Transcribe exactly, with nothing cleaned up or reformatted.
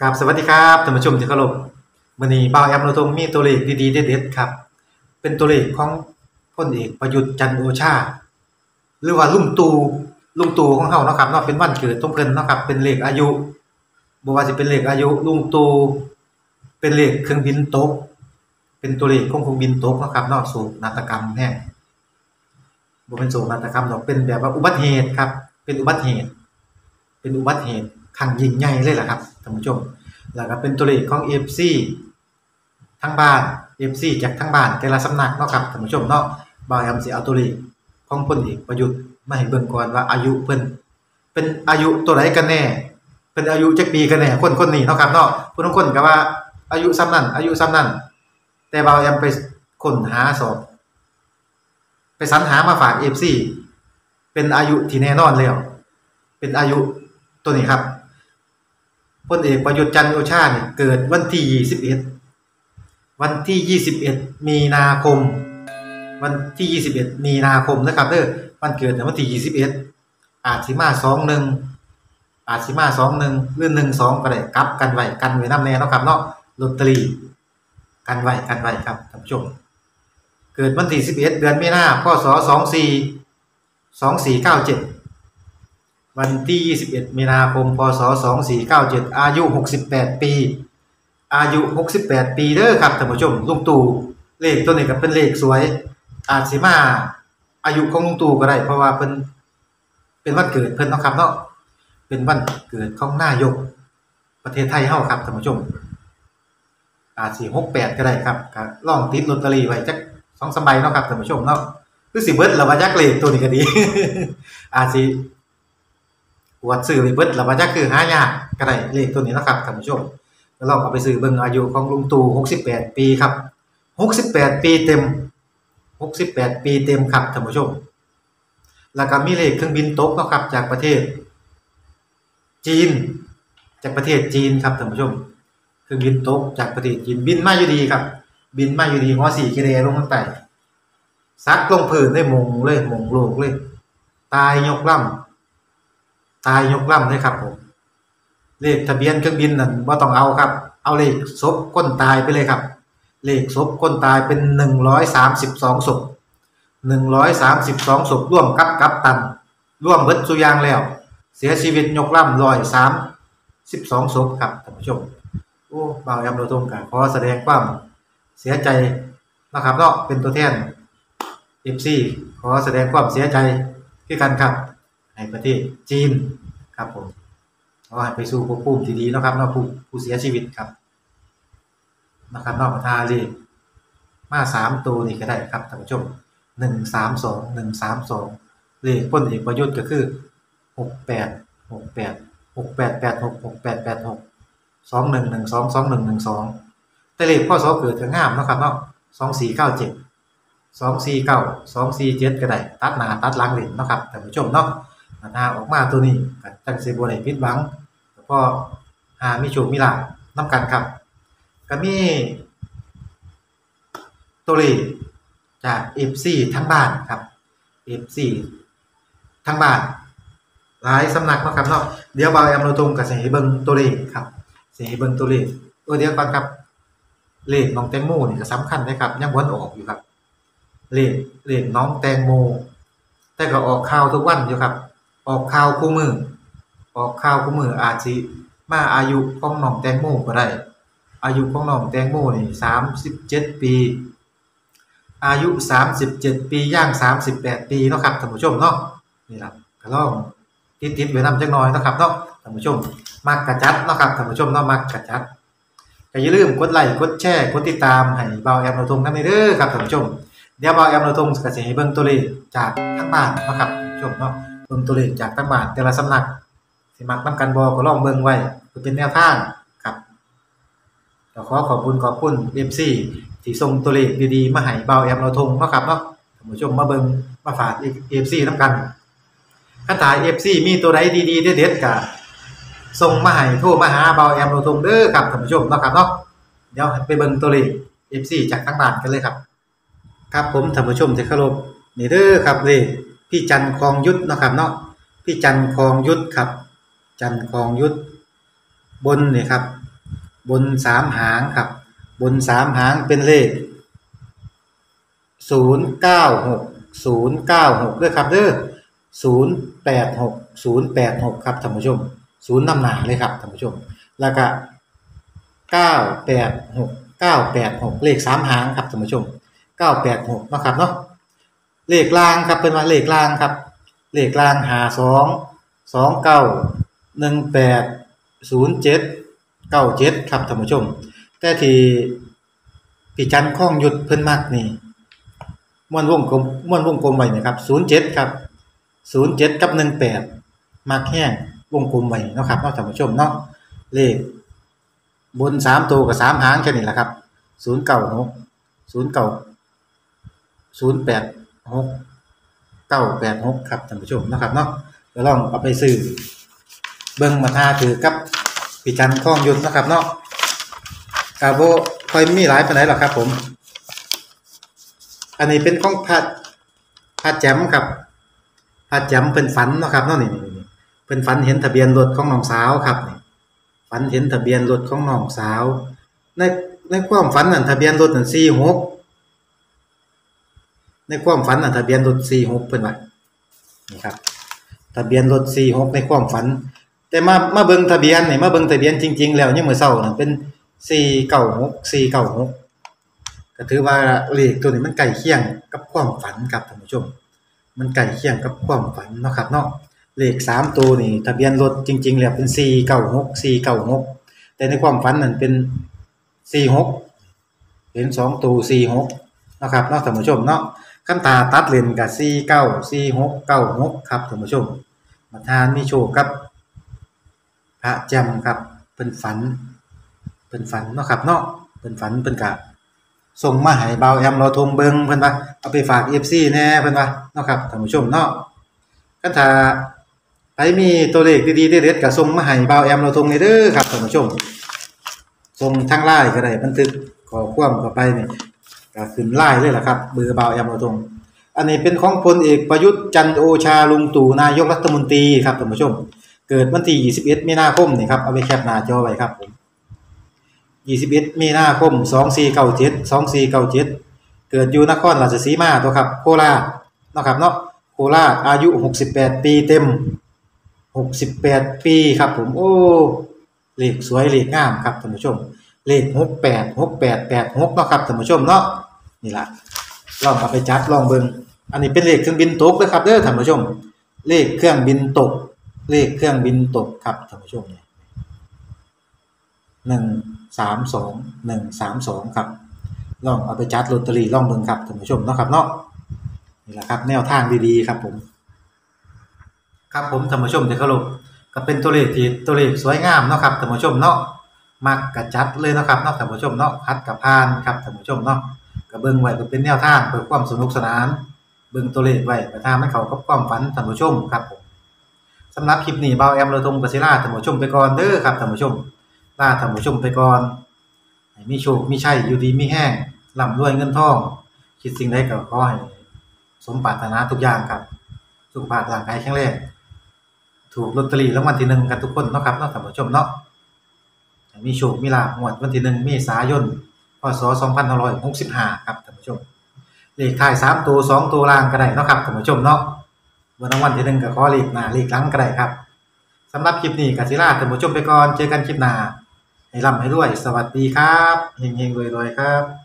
ครับสวัสดีครับท่านผู้ชมที่เคารพวันนี้บ่าวแอมเราทงมีตัวเลขดีๆเด็ดๆครับเป็นตัวเลขของพลเอกประยุทธ์จันทร์โอชาหรือว่าลุงตู่ลุงตู่ของเฮาเนาะครับเนาะเป็นวันเกิดของเพิ่นเนาะครับเป็นเลขอายุบ่ว่าสิเป็นเลขอายุลุงตู่เป็นเลขเครื่องบินตกเป็นตัวเลขของเครื่องบินตกเนาะครับเนาะโศกนาฏกรรมแฮงบ่เป็นโศกนาฏกรรมดอกเป็นแบบว่าอุบัติเหตุครับเป็นอุบัติเหตุเป็นอุบัติเหตุครั้งยิ่งใหญ่เลยล่ะครับท่านผู้ชมแล้วก็เป็นตัวเลขของ เอฟ ซี ทั้งบ้าน เอฟ ซี จากทั้งบ้านแต่ละสำนักเนาะครับท่านผู้ชมเนาะบ่าวแอมสิเอาตัวเลขของพลเอกประยุทธ์มาให้เบิ่งก่อนว่าอายุเพิ่นเป็นอายุตัวใดกันแน่เพิ่นอายุจักปีกันแน่คนคนนี้เนาะครับเนาะผู้บางคนก็ว่าอายุส่ำนั้นอายุส่ำนั้นแต่บ่าวแอมไปค้นหาสอบไปสรรหามาฝาก เอฟ ซี เป็นอายุที่แน่นอนแล้วเป็นอายุตัวนี้ครับพลเอกประยุทธ์จันทร์โอชาเนี่ยเกิดวันที่ยี่สิบเอ็ดวันที่ยี่สิบเอ็ดมีนาคมวันที่ยี่สิบเอ็ดมีนาคมนะครับเด้อวันเกิดวันที่ยี่สิบเอ็ดอาจสิมาสองหนึ่งอาจสิมาสองหนึ่งหรือหนึ่งสองก็ได้กลับกันไว้กันไว้นำแน่เนาะครับเนาะลอตเตอรี่กันไว้กันไว้ครับท่านผู้ชมเกิดวันที่สิบเอ็ดเดือนมีนาพศสองสี่ สองสี่เก้าเจ็ดวันที่ยี่สิบเอ็ดมีนาคมพศสองสี่เก้าเจ็ดอายุหกสิบแปดปีอายุหกสิบแปดปีเด้อครับท่านผู้ชมลุงตู่เลขตัวนี้ก็เป็นเลขสวยอาจสิมาอายุของลุงตู่ก็ได้เพราะว่าเพิ่นเป็นวันเกิดเพิ่นเนาะครับเนาะเป็นวันเกิดของนายกประเทศไทยเฮาครับท่านผู้ชมอาจสิหกสิบแปดก็ได้ครับก็ลองติดลอตเตอรี่ไว้จัก สองสาม ใบเนาะครับท่านผู้ชมเนาะคือสิเบิดแล้วว่าจักเลขตัวนี้ก็ดี อาจสิปวดซื้อไปเบิดแล้วว่าจักคือหายากก็ได้เลขตัวนี้เนาะครับท่านผู้ชมก็ลองเอาไปซื้อเบิ่งอายุของลุงตู่หกสิบแปดปีครับหกสิบแปดปีเต็มหกสิบแปดปีเต็มครับท่านผู้ชมแล้วก็มีเลขเครื่องบินตกเนาะครับจากประเทศจีนจากประเทศจีนครับท่านผู้ชมเครื่องบินตกจากประเทศจีนบินมาอยู่ดีครับบินมาอยู่ดีฮอสี่กิโลลงทางใต้ซักลงพื้นได้มงเลยมงโลกเลยตายยกลำตายยกลำเลยครับผมเลขทะเบียนเครื่องบินนั่นบ่ต้องเอาครับเอาเลขศพคนตายไปเลยครับเลขศพคนตายเป็นหนึ่งร้อยสามสิบสองศพหนึ่งร้อยสามสิบสองศพร่วมกับกัปตันร่วมเบิดซุอย่างแล้วเสียชีวิตยกลำหนึ่งร้อยสามสิบสองศพครับท่านผู้ชมโอ้บ่าวแอมโดทงก็ขอแสดงความเสียใจนะครับเนาะเป็นตัวแทน เอฟ ซี ขอแสดงความเสียใจคือกันครับให้ประเทศจีนครับผมขอให้ไปสู่ภพภูมิที่ดีเนาะครับเนาะผู้ผู้เสียชีวิตครับนะครับเนาะทาเลขมาสามตัวนี่ก็ได้ครับท่านผู้ชมหนึ่งสามสอง หนึ่งสามสองเลขพลเอกประยุทธ์ก็คือหกแปด หกแปด หกแปดแปดหก หกแปดแปดหก สองหนึ่งหนึ่งสอง สองหนึ่งหนึ่งสองแต่เลขพศเกิดก็งามเนาะครับเนาะสองสี่เก้าเจ็ดสองสี่เก้า สองสี่เจ็ดก็ได้ตัดหน้าตัดหลังเล่นเนาะครับท่านผู้ชมเนาะถ้าออกมาตัวนี้ก็จังสิบ่ได้ผิดหวังแล้วก็หามีโชคมีลาภนำกันครับก็มีตัวเลขจาก เอฟ ซี ทั้งบ้านครับ เอฟ ซี ทั้งบ้านหลายสำนักเนาะครับเนาะเดี๋ยวบ่าวแอมเราตรงก็สิให้เบิ่งตัวเลขครับสิให้เบิ่งตัวเลขเออเดี๋ยวก่อนครับเลขน้องแตงโมนี่ก็สำคัญนะครับยังบ่ออกอยู่ครับเลขเลขน้องแตงโมแต่ก็ออกข่าวทุกวันอยู่ครับออกข่าวคู่มือออกข่าวคู่มืออาจสิมาอายุของน้องแตงโมก็ได้อายุของน้องแตงโมนี่สามสิบเจ็ดปีอายุสามสิบเจ็ดปีย่างสามสิบแปดปีเนาะครับท่านผู้ชมเนาะนี่ล่ะก็ลองติดๆไว้นำจักหน่อยเนาะครับเนาะท่านผู้ชมมักกะจัดเนาะครับท่านผู้ชมเนาะมักกะจัดก็อย่าลืมกดไลค์กดแชร์กดติดตามให้บ่าวแอมเราทงนำเด้อครับท่านผู้ชมเดี๋ยวบ่าวแอมเราทงก็สิให้เบิ่งตัวเลขจากทั้งบ้านเนาะครับท่านผู้ชมเนาะเบิ่งตัวเลขจากทั้งบ้านแต่ละสำนักสิมักนำกันบ่ก็ลองเบิ่งไว้เพื่อเป็นแนวทางครับก็ขอขอบคุณขอบคุณ เอฟ ซี ที่ส่งตัวเลขดีๆมาให้บ่าวแอมเราทงเนาะครับเนาะท่านผู้ชมมาเบิ่งมาฝาก เอฟ ซี นำกันคันถ้า เอฟ ซี มีตัวใดดีๆเด็ดๆก็ส่งมาให้โทรมาหาบ่าวแอมเราทงเด้อครับท่านผู้ชมเนาะครับเนาะเดี๋ยวไปเบิ่งตัวเลข เอฟ ซี จากทั้งบ้านกันเลยครับครับผมท่านผู้ชมที่เคารพนี่เด้อครับเลขพี่จันทร์คองยุทธเนาะครับเนาะพี่จันทร์คองยุทธครับจันทร์คองยุทธบนนี่ครับบนสามหางครับบนสามหางเป็นเลขศูนย์เก้าหกศูนย์เก้าหกด้วยครับเด้อศูนย์แปดหกศูนย์แปดหกครับท่านผู้ชมศูนย์นำหน้าเลยครับท่านผู้ชมแล้วก็เก้าแปดหกเก้าแปดหกเลขสามหางครับท่านผู้ชมเก้าแปดหกเนาะครับเนาะเลขล่างครับเป็นว่าเลขล่างครับเลขล่างหาสองสองเก้าหนึ่งแปดศูนย์เจ็ดเก้าเจ็ดครับท่านผู้ชมแต่ที่พี่จันข้องหยุดเพิ่นมักนี่ม้วนวงกลมม้วนวงกลมไว้นะครับศูนย์เจ็ดครับศูนย์เจ็ดกับหนึ่งแปดมักแห้งวงกลมไว้เนาะครับเนาะท่านผู้ชมเนาะเลขบนสามตัวกับสามหางแค่นี้แหละครับศูนย์เก้าหกศูนย์เก้าศูนย์แปดหกเก้าแปดหกครับท่านผู้ชมนะครับเนาะเดี๋ยวลองเอาไปซื้อเบิ่งมาทาถือกับพี่จันข้องหยุดนะครับเนาะกาโบค่อยมีหลายปานใดหรอกครับผมอันนี้เป็นของพระพระแจมครับพระแจมเพิ่นฝันเนาะครับเนาะนี่ๆเพิ่นฝันเห็นทะเบียนรถของน้องสาวครับนี่ฝันเห็นทะเบียนรถของน้องสาวในในความฝันนั่นทะเบียนรถนั่นสี่หกในความฝันน่ะทะเบียนรถสี่หกเพิ่นว่านี่ครับทะเบียนรถสี่หกในความฝันแต่มามาเบิ่งทะเบียนนี่มาเบิ่งทะเบียนจริงๆแล้วยังมื้อเช้านั่นเป็นสี่เก้าหก สี่เก้าหกก็ถือว่าเลขตัวนี้มันใกล้เคียงกับความฝันครับท่านผู้ชมมันใกล้เคียงกับความฝันเนาะครับเนาะเลขสามตัวนี่ทะเบียนรถจริงๆแล้วเป็นสี่เก้าหก สี่เก้าหกแต่ในความฝันนั่นเป็นสี่หกเห็นสองตัวสี่หกเนาะครับเนาะท่านผู้ชมเนาะคันตาตัดเลนก็สี่เก้า สี่หก เก้าหกครับท่านผู้ชมมาทานมีโชคกับพระแจ่มครับเพิ่นฝันเพิ่นฝันเนาะครับเนาะเพิ่นฝันเพิ่นก็ส่งมาให้เบาแอมเราทงเบิงเพิ่นว่าเอาไปฝาก เอฟ ซี แหน่เพิ่นว่าเนาะครับท่านผู้ชมเนาะคันถ้าใครมีตัวเลขดีๆเด็ดๆก็ส่งมาให้เบาแอมเราทงนี่เด้อครับท่านผู้ชมส่งทาง ไลน์ ก็ได้บันทึกข้อความเข้าไปนี่ก็ขึ้น ไลน์ เลยล่ะครับเบอร์เบาแอมเราทงอันนี้เป็นของพลเอกประยุทธ์จันทร์โอชาลุงตู่นายกรัฐมนตรีครับท่านผู้ชมเกิดวันที่ยี่สิบเอ็ดมีนาคมนี่ครับเอาไปแคปหน้าจอไว้ครับผมยี่สิบเอ็ดมีนาคมสองสี่เก้าเจ็ด สองสี่เก้าเจ็ดเกิดอยู่นครราชสีมาตัวครับโคราชเนาะครับเนาะโคราชอายุหกสิบแปดปีเต็มหกสิบแปดปีครับผมโอ้เลขสวยเลขงามครับท่านผู้ชมเลขหกแปด หกแปด แปดหกเนาะครับท่านผู้ชมเนาะนี่ล่ะลองเอาไปจัดลองเบิ่งอันนี้เป็นเลขเครื่องบินตกเด้อครับเด้อท่านผู้ชมเลขเครื่องบินตกเลขเครื่องบินตกครับท่านผู้ชมเนี่ยหนึ่งสามสอง หนึ่งสามสองครับลองเอาไปจัดลอตเตอรี่ลองเบิ่งครับท่านผู้ชมเนาะครับเนาะนี่แหละครับแนวทางดีๆครับผมครับผมท่านผู้ชมที่เคารพก็เป็นตัวเลขที่ตัวเลขสวยงามเนาะครับท่านผู้ชมเนาะมักกะจัดเลยเนาะครับเนาะท่านผู้ชมเนาะคัดกับพานครับท่านผู้ชมเนาะก็เบิ่งไว้เพื่อเป็นแนวทางเพื่อความสนุกสนานเบิ่งตัวเลขไว้ไปทางมันเข้ากับความฝันท่านผู้ชมครับผมสำหรับคลิปนี้เบาแอมเราทงกสิราท่านผู้ชมไปก่อนเด้อครับท่านผู้ชมลาท่านผู้ชมไปก่อนให้มีโชคมีชัยอยู่ดีมีแห้งร่ำรวยเงินทองคิดสิ่งใดก็ขอให้สมปรารถนาทุกอย่างครับสุขภาพร่างกายแข็งแรงถูกลอตเตอรี่รางวัลที่หนึ่งกันทุกคนเนาะครับเนาะท่านผู้ชมเนาะให้มีโชคมีลาภงวดวันที่หนึ่งเมษายนพ.ศ. สองพันห้าร้อยหกสิบห้าครับท่านผู้ชมเลขท้ายสามตัวสองตัวล่างก็ได้เนาะครับท่านผู้ชมเนาะวันรางวัลที่หนึ่งก็ขอเลขหน้าเลขหลังก็ได้ครับสำหรับคลิปนี้กสิราท่านผู้ชมไปก่อนเจอกันคลิปหน้าให้ร่ำให้รวยสวัสดีครับเฮงๆรวยๆครับ